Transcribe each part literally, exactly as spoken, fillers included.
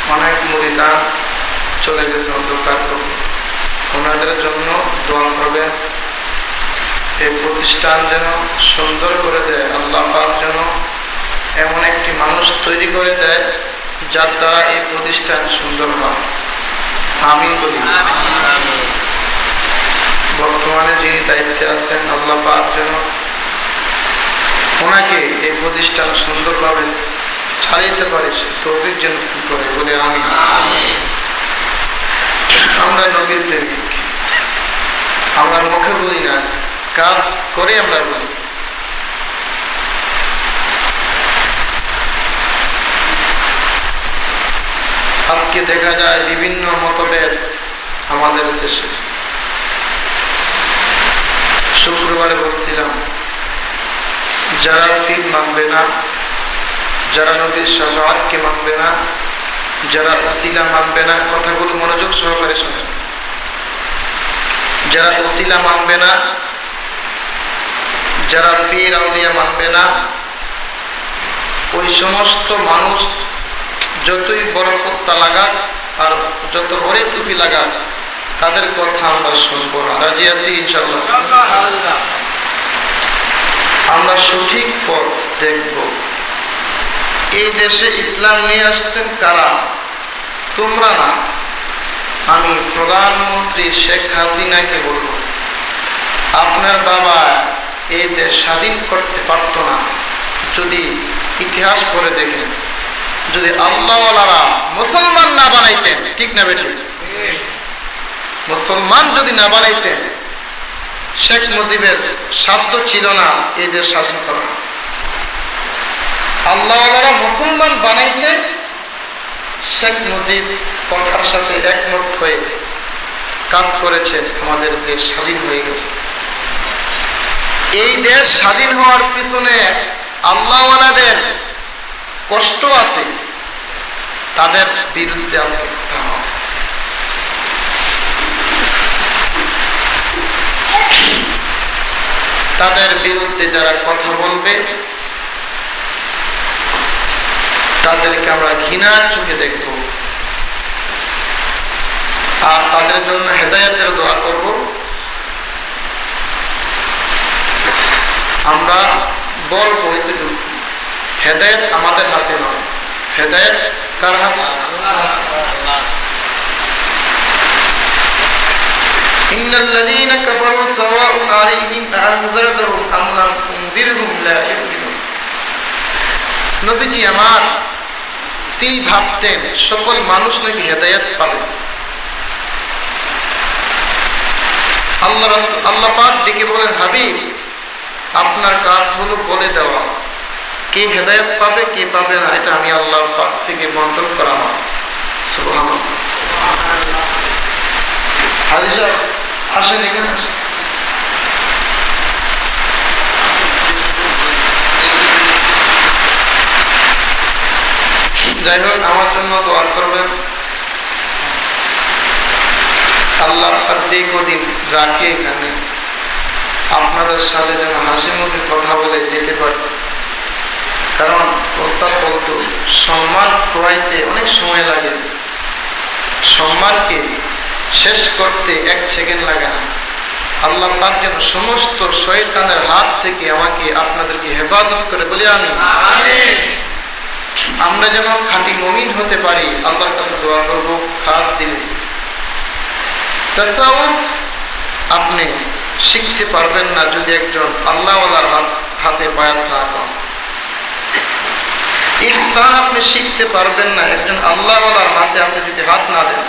অনেক মুরিদান চলে গেছে অন্ধকার কবরে, ওনাদের জন্য দোয়া করবেন। এই প্রতিষ্ঠান যেন সুন্দর করে দেয়, আল্লাহ পাক যেন এমন একটি মানুষ তৈরি করে দেয় যার দ্বারা এই প্রতিষ্ঠান সুন্দর হয়। আমিন বলি। বর্তমানে যিনি দায়িত্বে আছেন আল্লাহ পাক যেন ওনাকে এই প্রতিষ্ঠান সুন্দরভাবে চালাতে পারে, সে তৌফিক যেন করে বলে আমিন। আমরা নবীর প্রেমিক, আমরা মুখে বলি না, কাজ করে আমরা বলি। আজকে দেখা যায় বিভিন্ন মতভেদ আমাদের দেশে। শুক্রবারে বলছিলাম, যারা ফির মানবে না, যারা নবীর শাফাআতকে মানবে না, যারা ওসিলা মানবে না, কথাগুলো মনোযোগ সহকারে শোনেন। যারা ওসিলা মানবে না, যারা পীর আউলিয়া মানবে না, ওই সমস্ত মানুষ যতই বড় পত্তা লাগাক আর যত বড় টুপি লাগাক, তাদের কথা আমরা শুনবো না। রাজি আছি ইনশাআল্লাহ? আমরা সঠিক পথ দেখব। এই দেশে ইসলাম নিয়ে আসছেন কারা? তোমরা না। আমি প্রধানমন্ত্রী শেখ হাসিনাকে বলবো, আপনার বাবা এই দেশ স্বাধীন করতে পারত না যদি ইতিহাস পড়ে দেখেন, যদি আল্লাহওয়ালারা মুসলমান না বানাইতেন, ঠিক না বেঠিক? মুসলমান যদি না বানাইতেন, শেখ মুজিবের সাধ্য ছিল না এই দেশ শাসন করা। আল্লাহওয়ালারা মুসলমান বানাইছে, শেখ মুজিব কথার সাথে একমত হয়ে কাজ করেছেন, আমাদের দেশ স্বাধীন হয়ে গেছে। এই দেশ স্বাধীন হওয়ার পিছনে আল্লাহওয়ালাদের কষ্ট আছে, তাদের বিরুদ্ধে আজকে কথা হয়। তাদের বিরুদ্ধে যারা কথা বলবে তাদেরকে আমরা ঘৃণার চোখে দেখব, আর তাদের জন্য হেদায়েতের দোয়া করব। আমরা বলবো হেদায়েত আমাদের হাতে নয়, হেদায়েত কার হাতে? ইন্নাল্লাযীনা কাফারু সাওয়াউন আলাইহিম আনযারতাহুম আম লাম তুনযিরহুম লা ইউমিনুন। নবীজি আমার, তিনি ভাবতেন সকল মানুষ নাকি হেদায়েত পাবে। আল্লাহ রাসূল আল্লাহ পাক ডেকে বলেন, হাবিব আপনার কাজ হলো বলে দেওয়া কে হেদায়েত পাবে কে পাবে না, এটা আমি আল্লাহর পাক থেকে বন্টন করা হয়। সুবহানাল্লাহ। হাদিস আসেন এখানে। যাই হোক, আমার জন্য দোয়া করবেন। আল্লাহ আর যে কদিন রাখে এখানে আপনাদের সাথে যেন হাসি মুখে কথা বলে যেতে পারে। কারণ ওস্তাদ বলতো, সম্মান খোয়াইতে অনেক সময় লাগে, সম্মানকে শেষ করতে এক সেকেন্ড লাগে না। আল্লাহ পাক যেন সমস্ত শয়তানের হাত থেকে আমাকে আপনাদেরকে হেফাজত করে বলি আমি। আমরা যেন খাঁটি মুমিন হতে পারি, আল্লাহর কাছে দোয়া করব খাস দিলে। তাসাউফ আপনি শিখতে পারবেন না যদি একজন আল্লাহওয়ালার হাতে বায়াত না পান। ইহসান আপনি শিখতে পারবেন না একজন আল্লাহওয়ালার হাতে আপনি যদি হাত না দেন।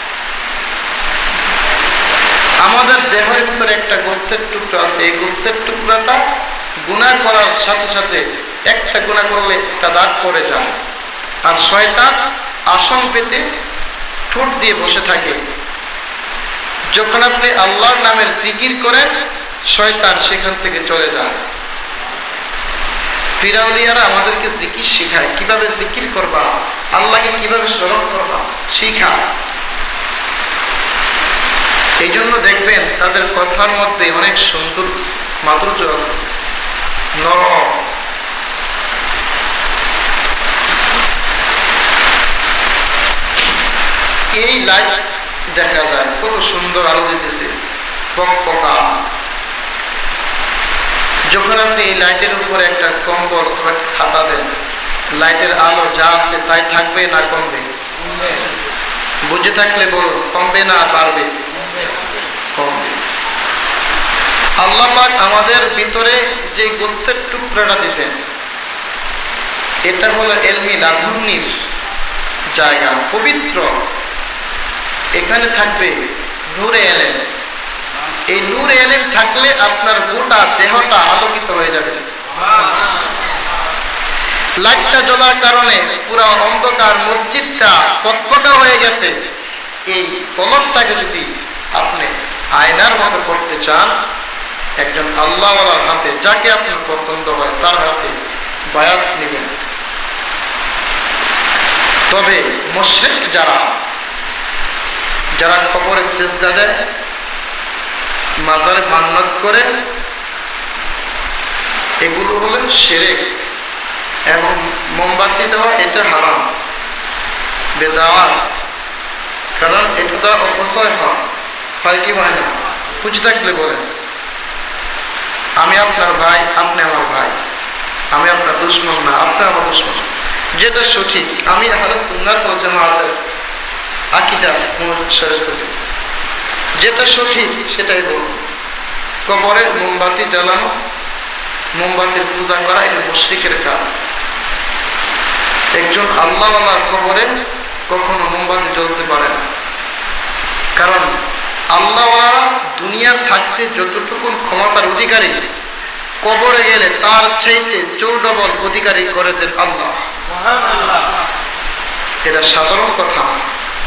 আমাদের দেহের ভিতরে একটা গোস্তের টুকরা আছে, এই গোস্তের টুকরাটা গুনাহ করার সাথে সাথে একটা গুনাহ করলে একটা দাগ পড়ে যায়, আর শয়তান আসন পেতে ঠোঁট দিয়ে বসে থাকে। যখন আপনি আল্লাহর নামের জিকির করেন, শয়তান সেখান থেকে চলে যায়। পীরাউলিয়ারা আমাদেরকে জিকির শেখায়, কিভাবে জিকির করবা, আল্লাহকে কিভাবে স্মরণ করবা শিখায়। এই জন্য দেখবেন তাদের কথার মধ্যে অনেক সুন্দর মাধুর্য আছে, নরম। এই লাইট দেখা যায় কত সুন্দর আলো দিতেছে পকপকা। যখন আপনি এই লাইটের উপরে একটা কম্বল অথবা খাতা দেন, লাইটের আলো যা আছে তাই থাকবে না কমবে? বুঝে থাকলে বলুন, কমবে না বাড়বে? কমবে। আল্লাহ পাক আমাদের ভিতরে যে গোস্তের টুকরাটা দিয়েছেন, এটা হলো এলমি লাধুন্নির জায়গা, পবিত্র। এখানে থাকবে নূরে এলেম। এই নূরে এলেম থাকলে আপনার গোটা দেহটা আলোকিত হয়ে যাবে। লাইটটা জ্বলার কারণে পুরো অন্ধকার মসজিদটা ফকফকা হয়ে গেছে। এই কলমটাকে যদি আপনি আয়নার মতো করতে চান, একজন আল্লাহওয়ালার হাতে, যাকে আপনার পছন্দ হয় তার হাতে বায়াত নেবেন। তবে মুশরিক যারা যারা কবরে সিজদা দেয়, মাজারে মান্নত করে, এগুলো হলো শিরক। এবং মোমবাতি দেওয়া এটা হারাম, বেদাত। কারণ এটা দ্বারা অপচয় হয়। হয় কি হয় না? বুঝে থাকলে বলেন। আমি আপনার ভাই, আপনি আমার ভাই। আমি আপনার দুশমন না, আপনি আমার দুশমন। যেটা সঠিক, আমি আহলে সুন্নাত ওয়াল জামাতের আকীদা অনুসারী, যেটা সঠিক সেটাই বলব। কবরে মোমবাতি জ্বালানো, মোমবাতির পূজা করা, এটা মুশরিকের কাজ। একজন আল্লাহওয়ালার কবরে কখনো মোমবাতি জ্বলতে পারে না। কারণ আল্লাহওয়ালারা দুনিয়ার থাকতে যতটুকু ক্ষমতার অধিকারী, কবরে গেলে তার চাইতে চৌডবল অধিকারী করে দেন আল্লাহ। এটা সাধারণ কথা না।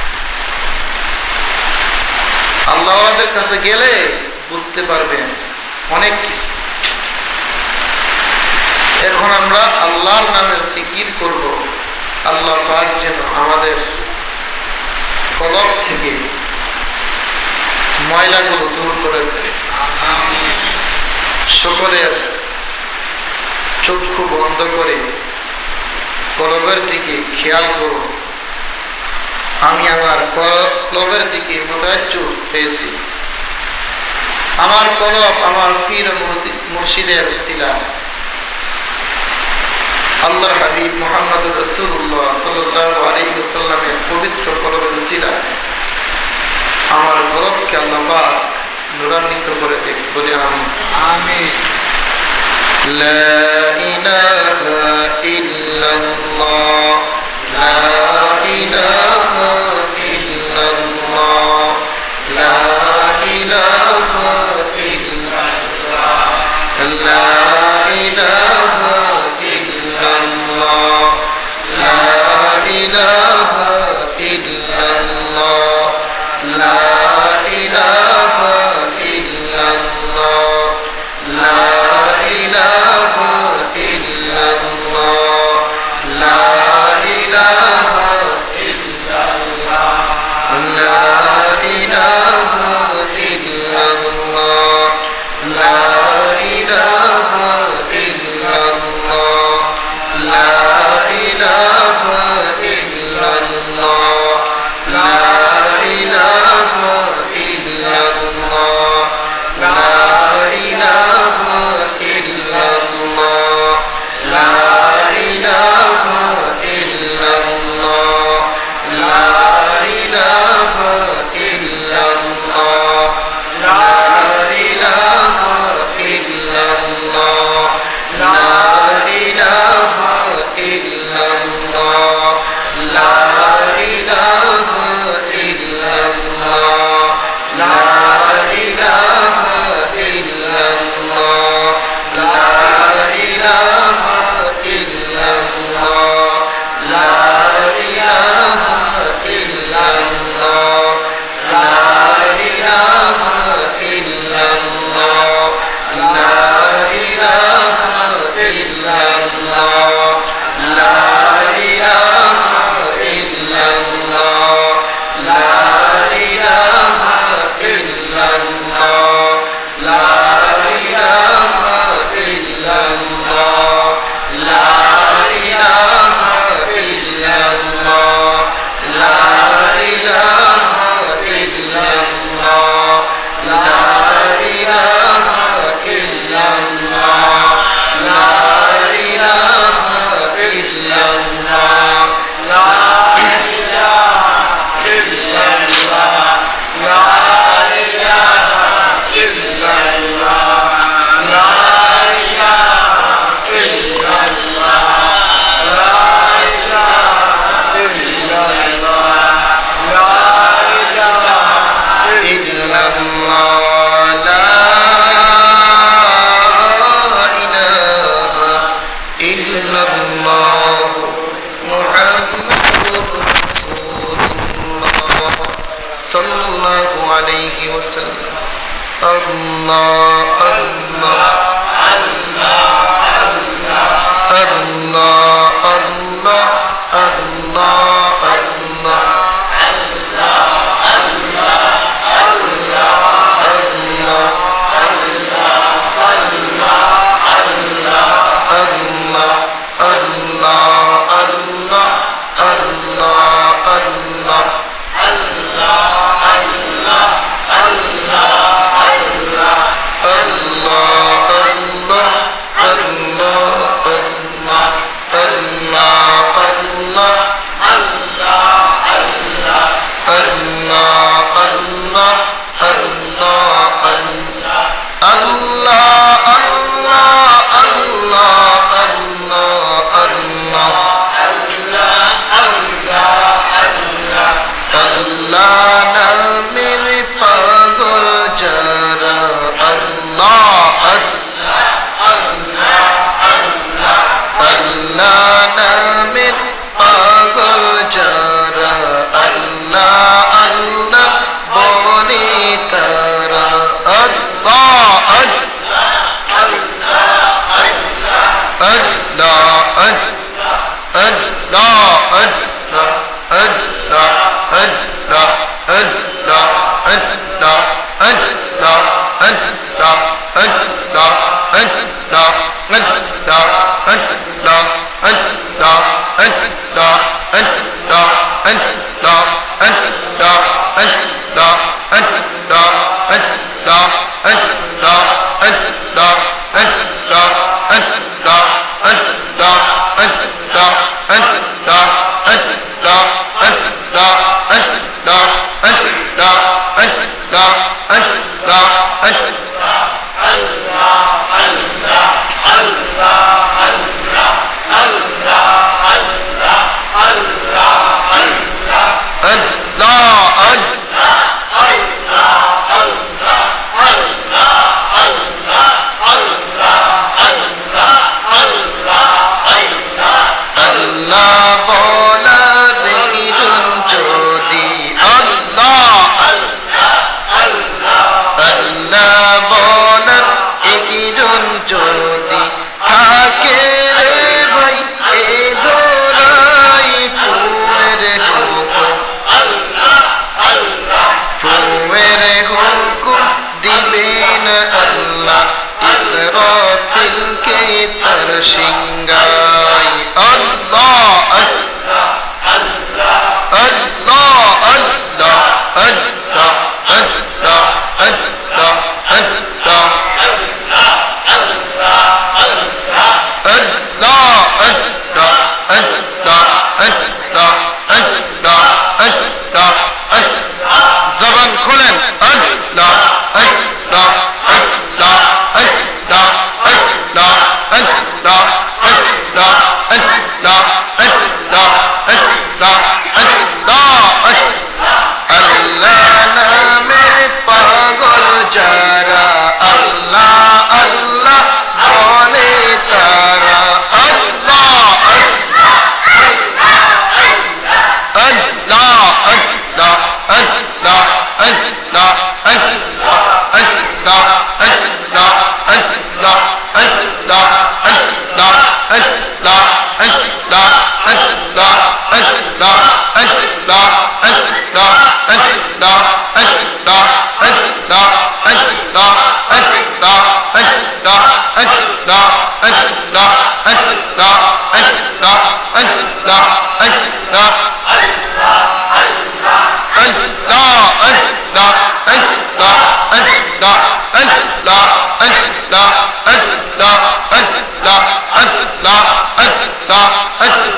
আল্লাহওয়ালাদের কাছে গেলে বুঝতে পারবেন অনেক কিছু। এখন আমরা আল্লাহর নামে জিকির করব। আল্লাহ পাক যেন আমাদের কলব থেকে ময়লাগুলো দূর করে দেয়। সকলের চক্ষু বন্ধ করে কলবের দিকে খেয়াল করো। আমি আমার কলবের দিকে মুতাজ্জু পেয়েছি। আমার কলব আমার পীর মুর্শিদের উসিলা আল্লাহর হাবিব মুহাম্মদুর রাসূলুল্লাহ সাল্লাল্লাহু আলাইহি ওয়াসাল্লামের পবিত্র কলবের উসিলা আমার কলবকে আল্লাহ পাক নূরান্বিত করে দেখ বলে আমি আমিন। লা ইলাহা ইল্লাল্লাহ, লা ইলাহা ইল্লাল্লাহ, লা ইলাহা ইল্লাল্লাহ, লা ইলাহা ইল্লাল্লাহ, লা ইলাহা ইল্লাল্লাহ, লা ইলাহা ইল্লাল্লাহ, লা ইলাহা ইল্লাল্লাহ, লা ইলাহা ইল্লাল্লাহ। sallallahu alayhi wa sallam. Allah, Allah, Allah, Allah, Allah, Allah, Allah.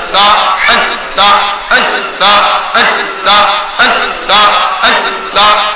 Allah